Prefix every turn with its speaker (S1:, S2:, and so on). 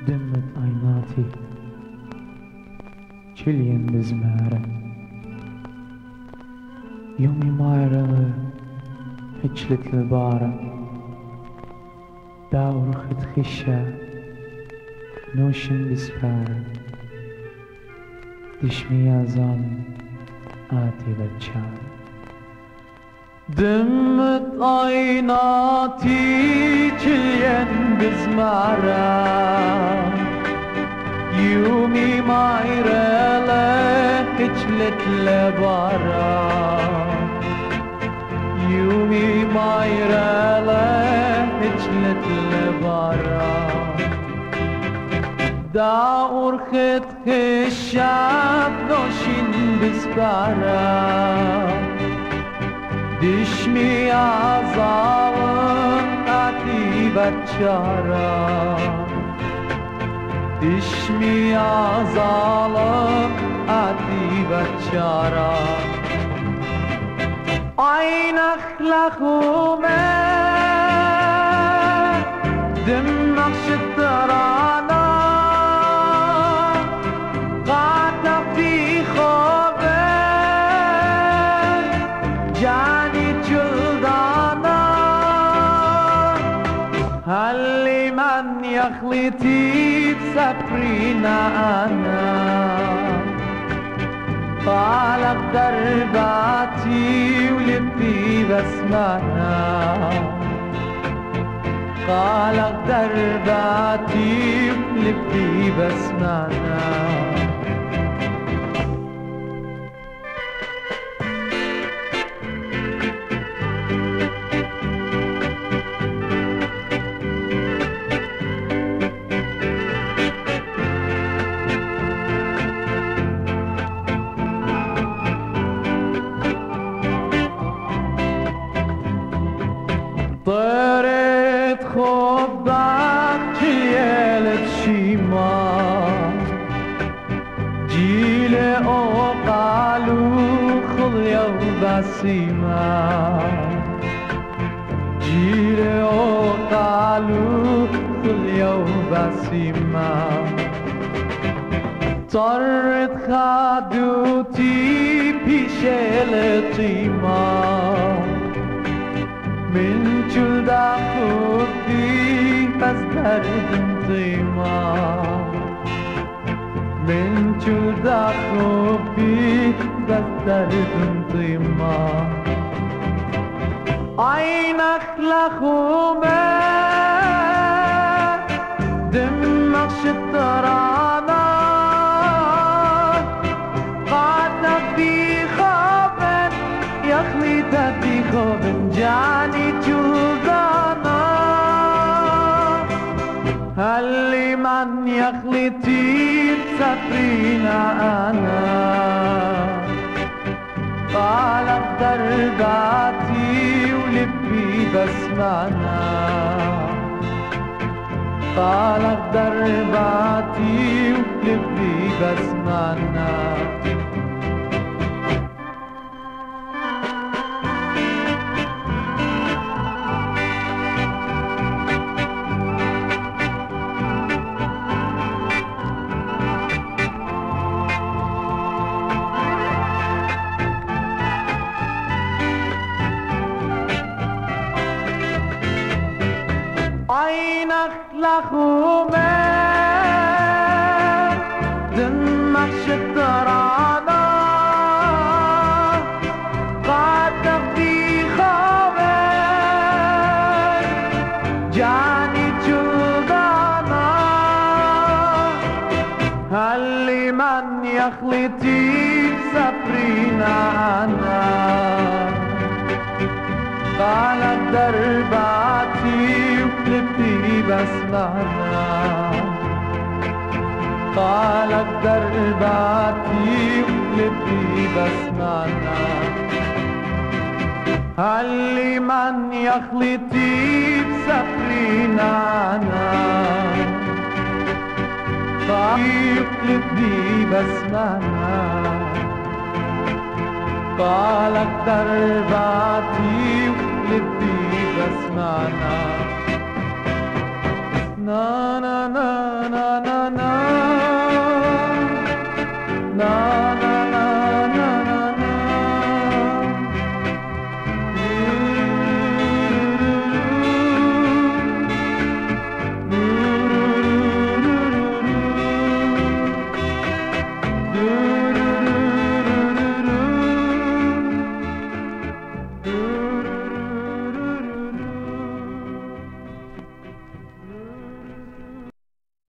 S1: دمت عيناتي كلين بزمارة يومي ما يرغى هجلت البارة داور خد خشة نوشن بسفارة دشمي يا ظالم آتي بتشارة دمت عيناتي كلين بزمارة يومي ما يرغى هجلت البارة يومي ما يرغى هجلت البارة داور خد خشاب نوشين بسفارة دشمي يا ظالم آتي بتشارة دشمي يا ظالم آتي بتشارة عين أخلق وما دمك شطرانا قاعدة في خوبة جاني جلدانا هل من يخلطي بسفرينا أنا طالق درباتي ولبي بسمعنا طالق درباتي ولبي بسمعنا طيرت خبك جيلت شيما جيلة أوقالو خليا وبسيمة جيلة أوقالو خليا وبسيمة طرت خدوتي بشيلتيما من جلد خبي بس درد طيمة من جلد خبي بس درد طيمة عين أخلق وما دمك شطرانا قعدنا في خوف يخلط في خوف جاني جلدانا هل من يخلطي بسفرينا أنا طالق درباتي ولبي بسمعنا طالق درباتي ولبي بسمعنا عين أخلق وما دمك شطرانا قعدت في خوفك جاني جلدانا هل من يخلطي بسفرينا أنا طالق درباتي ولبي بسمعنا طالق درباتي ولبي بسمعنا هل من يخلطي بسفرينا أنا طالق ولبي بسمعنا طالق درباتي ولبي بسمعنا نا نا نا na na